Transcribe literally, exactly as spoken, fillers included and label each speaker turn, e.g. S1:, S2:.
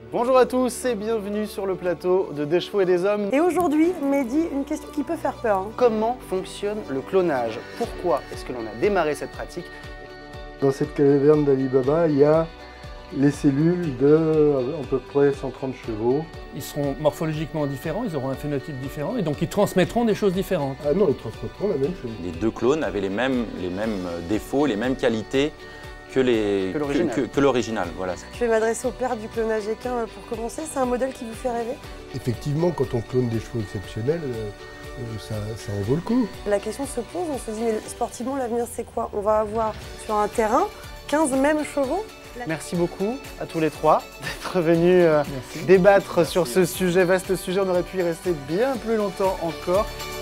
S1: Bonjour à tous et bienvenue sur le plateau de Des chevaux et des hommes.
S2: Et aujourd'hui, Mehdi, une question qui peut faire peur. Hein.
S1: Comment fonctionne le clonage? Pourquoi est-ce que l'on a démarré cette pratique?
S3: Dans cette caverne d'Ali Baba, il y a les cellules de à peu près cent trente chevaux.
S4: Ils seront morphologiquement différents, ils auront un phénotype différent et donc ils transmettront des choses différentes.
S3: Ah non, ils transmettront la même chose.
S5: Les deux clones avaient les mêmes, les mêmes défauts, les mêmes qualités que l'original. Que, que, que l'original, voilà.
S2: Je vais m'adresser au père du clonage équin pour commencer. C'est un modèle qui vous fait rêver?
S3: Effectivement, quand on clone des chevaux exceptionnels, euh, ça, ça en vaut le coup.
S2: La question se pose, on se dit, mais sportivement, l'avenir c'est quoi? On va avoir sur un terrain quinze mêmes chevaux?
S1: Merci beaucoup à tous les trois d'être venus euh, débattre Merci. sur ce sujet, vaste sujet. On aurait pu y rester bien plus longtemps encore.